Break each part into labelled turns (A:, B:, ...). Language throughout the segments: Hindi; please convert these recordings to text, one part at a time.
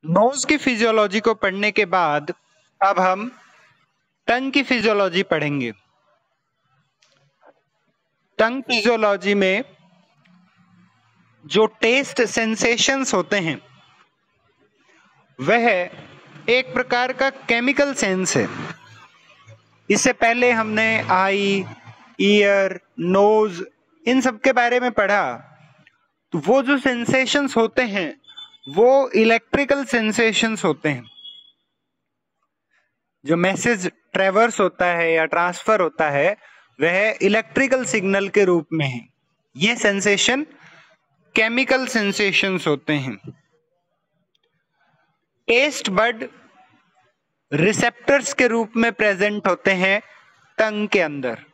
A: नोज की फिजियोलॉजी को पढ़ने के बाद अब हम टंग की फिजियोलॉजी पढ़ेंगे। टंग फिजियोलॉजी में जो टेस्ट सेंसेशंस होते हैं वह एक प्रकार का केमिकल सेंस है। इससे पहले हमने आई, ईयर, नोज इन सब के बारे में पढ़ा। तो वो जो सेंसेशंस होते हैं वो इलेक्ट्रिकल सेंसेशंस होते हैं। जो मैसेज ट्रेवर्स होता है या ट्रांसफर होता है वह इलेक्ट्रिकल सिग्नल के रूप में है। ये सेंसेशन केमिकल सेंसेशंस होते हैं। टेस्ट बड रिसेप्टर्स के रूप में प्रेजेंट होते हैं टंग के अंदर।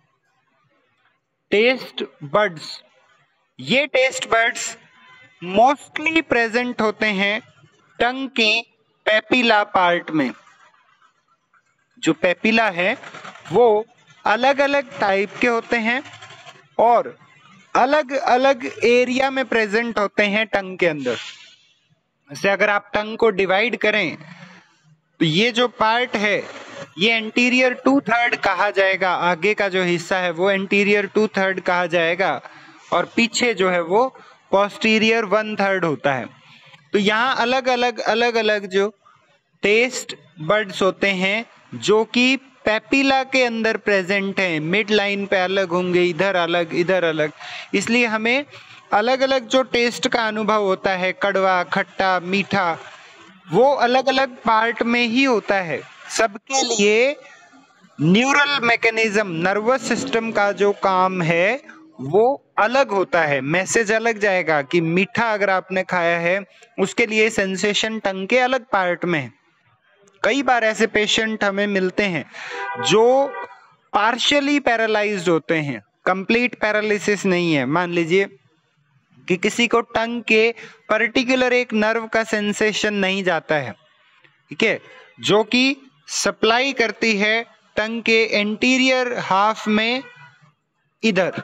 A: टेस्ट बड्स, ये टेस्ट बड्स मोस्टली प्रेजेंट होते हैं टंग के पेपिला पार्ट में। जो पेपिला है वो अलग अलग टाइप के होते हैं और अलग अलग एरिया में प्रेजेंट होते हैं टंग के अंदर। जैसे अगर आप टंग को डिवाइड करें तो ये जो पार्ट है ये एंटीरियर 2/3 कहा जाएगा। आगे का जो हिस्सा है वो एंटीरियर 2/3 कहा जाएगा और पीछे जो है वो पोस्टीरियर 1/3 होता है। तो यहाँ अलग अलग जो टेस्ट बड्स होते हैं जो कि पेपिला के अंदर प्रेजेंट हैं। मिड लाइन पे अलग होंगे, इधर अलग इधर अलग, इसलिए हमें अलग अलग जो टेस्ट का अनुभव होता है, कड़वा, खट्टा, मीठा, वो अलग अलग पार्ट में ही होता है। सबके लिए न्यूरल मैकेनिज्म, नर्वस सिस्टम का जो काम है वो अलग होता है। मैसेज अलग जाएगा कि मीठा अगर आपने खाया है उसके लिए सेंसेशन टंग के अलग पार्ट में है। कई बार ऐसे पेशेंट हमें मिलते हैं जो पार्शियली पैरालाइज्ड होते हैं, कंप्लीट पैरालिसिस नहीं है। मान लीजिए कि किसी को टंग के पर्टिकुलर एक नर्व का सेंसेशन नहीं जाता है, ठीक है, जो कि सप्लाई करती है टंग के एंटीरियर हाफ में इधर।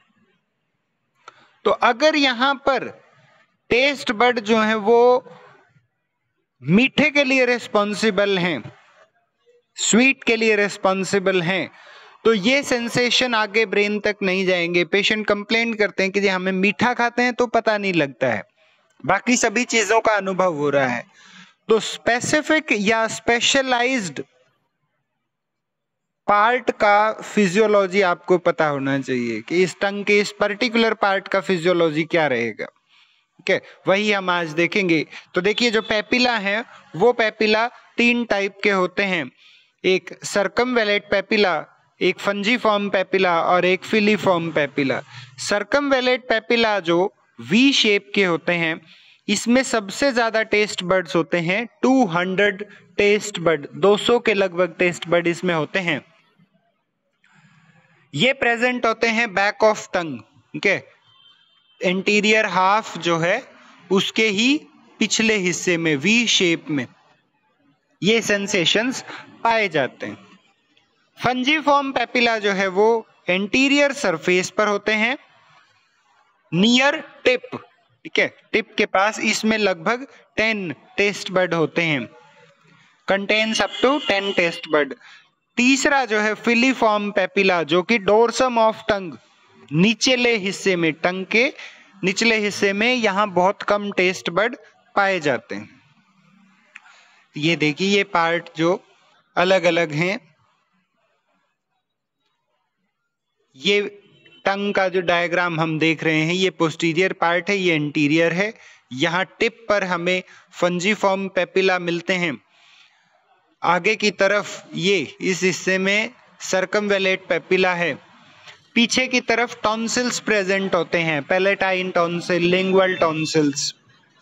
A: तो अगर यहां पर टेस्ट बड जो है वो मीठे के लिए रिस्पॉन्सिबल हैं, स्वीट के लिए रिस्पॉन्सिबल हैं, तो ये सेंसेशन आगे ब्रेन तक नहीं जाएंगे। पेशेंट कंप्लेंट करते हैं कि जी हमें मीठा खाते हैं तो पता नहीं लगता है, बाकी सभी चीजों का अनुभव हो रहा है। तो स्पेसिफिक या स्पेशलाइज्ड पार्ट का फिजियोलॉजी आपको पता होना चाहिए कि इस टंग के इस पर्टिकुलर पार्ट का फिजियोलॉजी क्या रहेगा। ठीक है, वही हम आज देखेंगे। तो देखिए जो पेपिला है वो पेपिला 3 टाइप के होते हैं। एक सर्कमवेलेट पेपिला, एक फंजीफॉर्म पेपिला और एक फिलीफॉर्म पेपिला। सर्कमवेलेट पेपिला जो वी शेप के होते हैं, इसमें सबसे ज्यादा टेस्ट बड्स होते हैं। 200 टेस्ट बड, 200 के लगभग टेस्ट बड इसमें होते हैं। ये प्रेजेंट होते हैं बैक ऑफ टंग, ठीक है, एंटीरियर हाफ जो है उसके ही पिछले हिस्से में वी शेप में ये सेंसेशंस पाए जाते हैं। फंजीफॉर्म पेपिला जो है वो एंटीरियर सरफेस पर होते हैं, नियर टिप, ठीक है, टिप के पास। इसमें लगभग 10 टेस्ट बड होते हैं, contains up to 10 taste bud. तीसरा जो है फिलीफॉर्म पेपिला जो कि डोर्सम ऑफ टंग, निचले हिस्से में, टंग के निचले हिस्से में, यहां बहुत कम टेस्ट बड पाए जाते हैं। ये देखिए ये पार्ट जो अलग अलग हैं, ये टंग का जो डायग्राम हम देख रहे हैं ये पोस्टीरियर पार्ट है, ये इंटीरियर है। यहाँ टिप पर हमें फंजीफॉर्म पेपिला मिलते हैं। आगे की तरफ ये इस हिस्से में सर्कमवेलेट पेपिला है। पीछे की तरफ टॉन्सिल्स प्रेजेंट होते हैं, पैलेटाइन टॉन्सिल, लिंगुअल टॉन्सिल्स।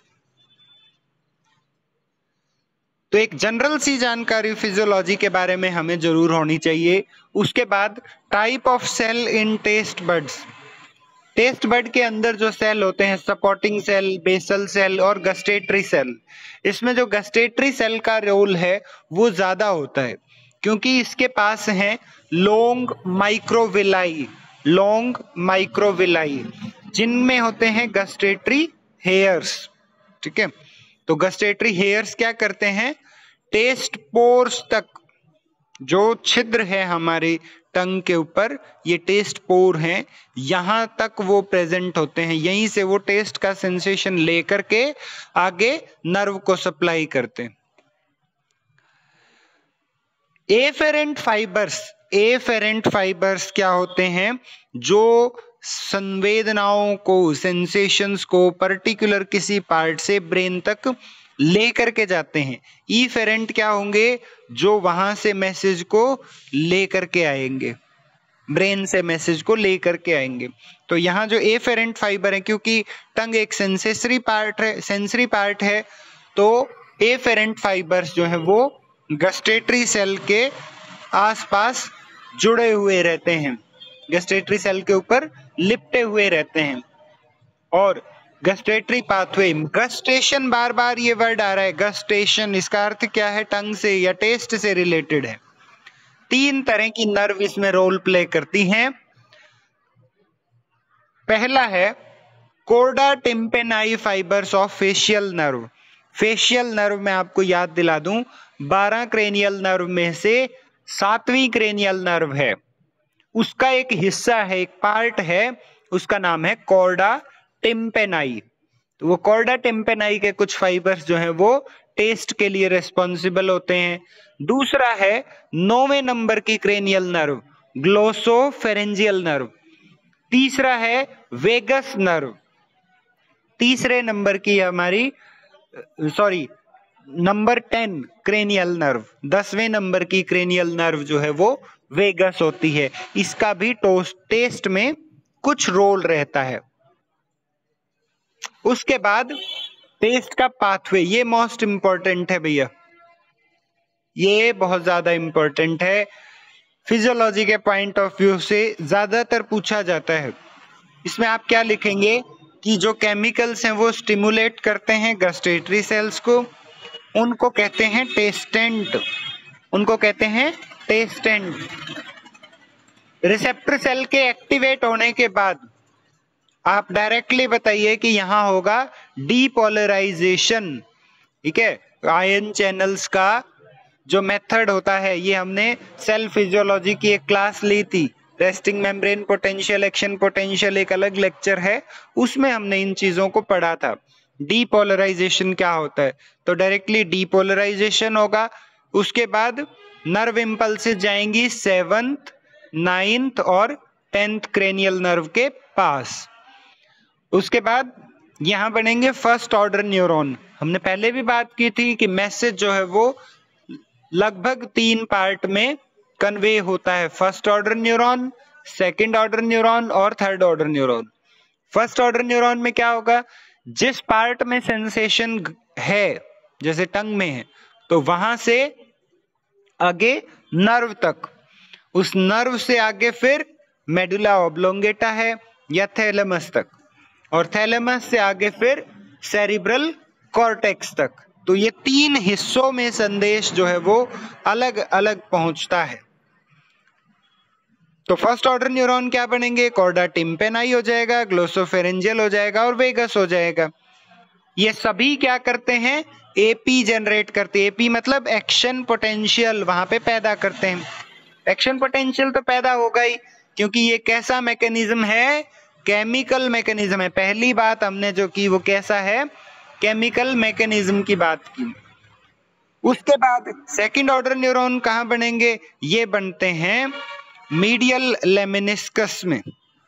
A: तो एक जनरल सी जानकारी फिजियोलॉजी के बारे में हमें जरूर होनी चाहिए। उसके बाद type of cell in taste buds. Taste bud के अंदर जो सेल होते हैं, सपोर्टिंग सेल, बेसल सेल और गस्टेटरी सेल। इसमें जो गस्टेटरी सेल का रोल है वो ज्यादा होता है क्योंकि इसके पास हैं लॉन्ग माइक्रोविलाई, लॉन्ग माइक्रोविलाई जिनमें होते हैं गस्टेटरी हेयर्स, ठीक है। तो गस्टेटरी हेयर्स क्या करते हैं, टेस्ट पोर्स तक, जो छिद्र है हमारी टंग के ऊपर, ये टेस्ट पोर हैं, यहां तक वो प्रेजेंट होते हैं, यहीं से वो टेस्ट का सेंसेशन लेकर के आगे नर्व को सप्लाई करते हैं। एफेरेंट फाइबर्स, एफेरेंट फाइबर्स क्या होते हैं, जो संवेदनाओं को, सेंसेशंस को पर्टिकुलर किसी पार्ट से ब्रेन तक लेकर के जाते हैं। इफेरेंट क्या होंगे, जो वहां से मैसेज को लेकर के आएंगे, ब्रेन से मैसेज को लेकर के आएंगे। तो यहाँ जो एफेरेंट फाइबर है, क्योंकि टंग एक सेंसरी पार्ट है, सेंसरी पार्ट है, तो एफेरेंट फाइबर्स जो है वो गस्टेटरी सेल के आसपास जुड़े हुए रहते हैं, गस्टेटरी सेल के ऊपर लिपटे हुए रहते हैं। और गस्टेटरी पाथवे, गस्टेशन, बार बार ये वर्ड आ रहा है गस्टेशन, इसका अर्थ क्या है, टंग से या टेस्ट से रिलेटेड है। 3 तरह की नर्व इसमें रोल प्ले करती हैं। पहला है chorda tympani fibres of facial nerve. Facial nerve में आपको याद दिला दूं, 12 क्रेनियल नर्व में से 7वीं क्रेनियल नर्व है, उसका एक हिस्सा है, एक पार्ट है, उसका नाम है कॉर्डा टिम्पेनाई। तो वो कॉर्डा टिम्पेनाई के कुछ फाइबर्स जो हैं वो टेस्ट के लिए रिस्पॉन्सिबल होते हैं। दूसरा है 9वें नंबर की क्रेनियल नर्व, ग्लोसोफेरेंजियल नर्व। तीसरा है वेगस नर्व, तीसरे नंबर की हमारी नंबर 10 क्रेनियल नर्व, 10वें नंबर की क्रेनियल नर्व जो है वो वेगस होती है। इसका भी टेस्ट में कुछ रोल रहता है। उसके बाद टेस्ट का पाथवे, ये मोस्ट इंपॉर्टेंट है भैया, ये बहुत ज्यादा इंपॉर्टेंट है, फिजियोलॉजी के पॉइंट ऑफ व्यू से ज्यादातर पूछा जाता है। इसमें आप क्या लिखेंगे कि जो केमिकल्स हैं वो स्टिमुलेट करते हैं गस्टेटरी सेल्स को, उनको कहते हैं टेस्टेंट, उनको कहते हैं टेस्टेंट। रिसेप्टर सेल के एक्टिवेट होने के बाद आप डायरेक्टली बताइए कि यहां होगा डीपोलराइजेशन, ठीक है। आयन चैनल्स का जो मेथड होता है, ये हमने सेल फिजियोलॉजी की एक क्लास ली थी, resting membrane potential, action potential, एक अलग लेक्चर है, उसमें हमने इन चीजों को पढ़ा था। डीपोलराइजेशन क्या होता है, तो डायरेक्टली डीपोलराइजेशन होगा। उसके बाद नर्व इंपल्सेस जाएंगी 7th, 9th और 10th क्रेनियल नर्व के पास। उसके बाद यहां बनेंगे फर्स्ट ऑर्डर न्यूरॉन। हमने पहले भी बात की थी कि मैसेज जो है वो लगभग 3 पार्ट में कन्वे होता है, first order neuron, second order neuron और third order neuron. First order neuron में क्या होगा, जिस पार्ट में सेंसेशन है, जैसे टंग में है, तो वहां से आगे नर्व तक, उस नर्व से आगे फिर मेडुला ऑब्लोंगेटा है या थैलेमस तक, और थैलेमस से आगे फिर सेरिब्रल कॉर्टेक्स तक। तो ये 3 हिस्सों में संदेश जो है वो अलग अलग पहुंचता है। तो फर्स्ट ऑर्डर न्यूरॉन क्या बनेंगे, कॉर्डा टिम्पेनाई हो जाएगा, ग्लोसोफेरेंजियल हो जाएगा और वेगस हो जाएगा। ये सभी क्या करते हैं, एपी जनरेट करते हैं। एपी मतलब एक्शन पोटेंशियल वहां पे पैदा करते हैं। एक्शन पोटेंशियल तो पैदा होगा ही, क्योंकि ये कैसा मैकेनिज्म है, केमिकल मैकेनिज्म है। पहली बात हमने जो की वो कैसा है, केमिकल मैकेनिज्म की बात की। उसके बाद सेकंड ऑर्डर न्यूरॉन कहां बनेंगे, ये बनते हैं मीडियल लेमिनिस्कस में,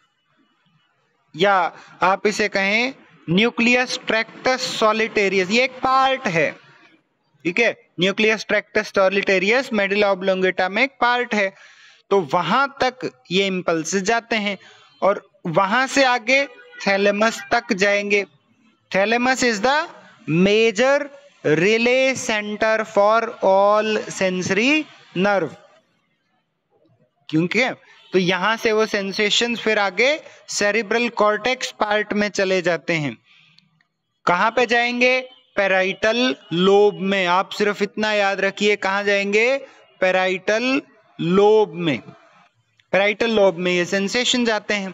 A: या आप इसे कहें न्यूक्लियस ट्रैक्टस सॉलिटेरियस, ये एक पार्ट है, ठीक है। Nucleus tractus solitarius medulla oblongata में एक पार्ट है। तो वहां तक ये इंपल्सेस जाते हैं और वहां से आगे थैलेमस तक जाएंगे। Thalamus is the major relay centre for all sensory nerve, क्योंकि तो यहां से वो सेंसेशंस फिर आगे सेरिब्रल कॉर्टेक्स पार्ट में चले जाते हैं। कहां पे जाएंगे, पैराइटल लोब में। आप सिर्फ इतना याद रखिए, कहां जाएंगे, पैराइटल लोब में। पैराइटल लोब में ये सेंसेशन जाते हैं।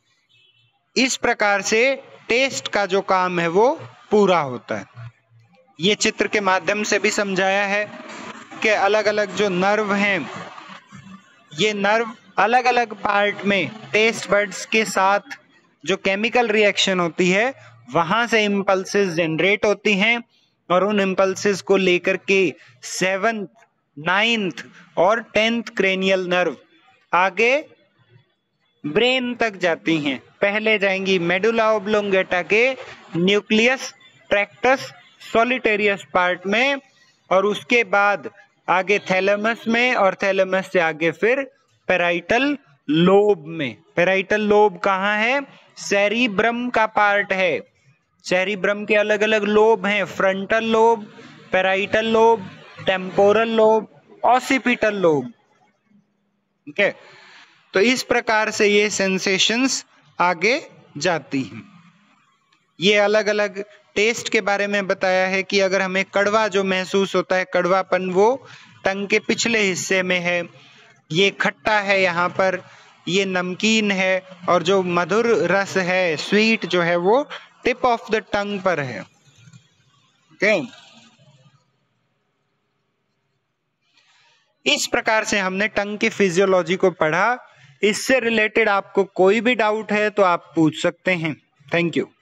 A: इस प्रकार से टेस्ट का जो काम है वो पूरा होता है। ये चित्र के माध्यम से भी समझाया है कि अलग अलग जो नर्व हैं, ये नर्व अलग अलग पार्ट में टेस्ट बड्स के साथ जो केमिकल रिएक्शन होती है वहां से इम्पल्सेस जनरेट होती हैं और उन इम्पल्सेस को लेकर के 7th, 9th और 10th क्रेनियल नर्व आगे ब्रेन तक जाती हैं। पहले जाएंगी मेडुला ओब्लोंगेटा के न्यूक्लियस ट्रैक्टस सॉलिटेरियस पार्ट में और उसके बाद आगे थैलेमस में और थैलेमस से आगे फिर पेराइटल लोब में। पेराइटल लोब कहाँ है? सेरिब्रम का पार्ट है। सेरिब्रम के अलग अलग लोब हैं, frontal lobe, parietal lobe, temporal lobe, occipital lobe. ठीक है, तो इस प्रकार से ये सेंसेशंस आगे जाती हैं। ये अलग अलग टेस्ट के बारे में बताया है कि अगर हमें कड़वा जो महसूस होता है, कड़वापन वो टंग के पिछले हिस्से में है, ये खट्टा है यहाँ पर, ये नमकीन है और जो मधुर रस है, स्वीट जो है वो टिप ऑफ द टंग पर है। ओके, इस प्रकार से हमने टंग की फिजियोलॉजी को पढ़ा। इससे रिलेटेड आपको कोई भी डाउट है तो आप पूछ सकते हैं। Thank you.